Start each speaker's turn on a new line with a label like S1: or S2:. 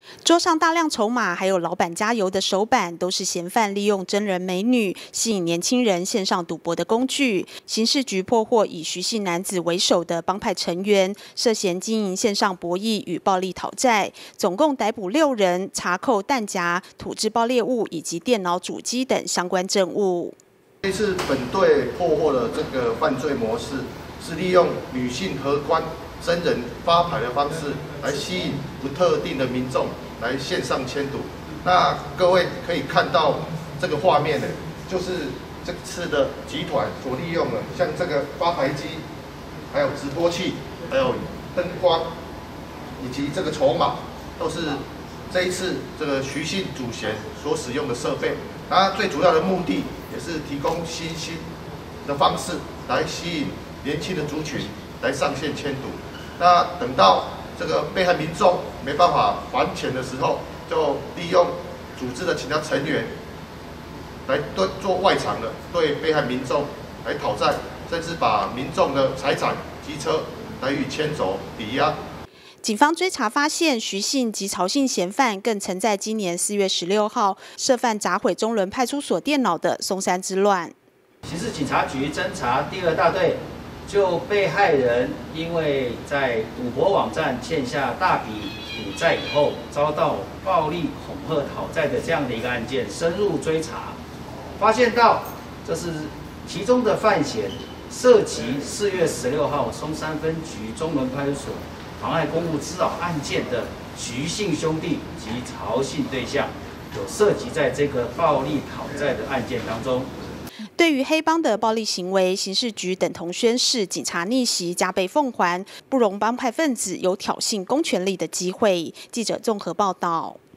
S1: 桌上大量筹码，还有老板加油的手板，都是嫌犯利用真人美女吸引年轻人线上赌博的工具。刑事局破获以徐姓男子为首的帮派成员，涉嫌经营线上博弈与暴力讨债，总共逮捕6人，查扣弹夹、土制爆裂物以及电脑主机等相关证物。
S2: 这次本队破获的这个犯罪模式，是利用女性荷官真人发牌的方式来吸引不特定的民众来线上签赌。那各位可以看到这个画面呢，就是这次的集团所利用的，像这个发牌机，还有直播器，还有灯光，以及这个筹码，都是这一次这个徐姓主嫌所使用的设备。那最主要的目的也是提供新兴的方式来吸引年轻的族群来上线签赌。那等到这个被害民众没办法还钱的时候，就利用组织的其他成员来做外场的对被害民众来讨债，甚至把民众的财产、机车来予牵走抵押。
S1: 警方追查发现，徐姓及曹姓嫌犯更曾在今年4月16号涉犯砸毁中仑派出所电脑的松山之乱。
S3: 刑事警察局侦查第2大队就被害人因为在赌博网站欠下大笔赌债以后，遭到暴力恐吓讨债的这样的一个案件深入追查，发现到这是其中的犯嫌涉及4月16号松山分局中仑派出所妨碍公务滋扰案件的徐姓兄弟及曹姓对象，有涉及在这个暴力讨债的案件当中。
S1: 对于黑帮的暴力行为，刑事局等同宣示警察逆袭，加倍奉还，不容帮派分子有挑衅公权力的机会。记者综合报道。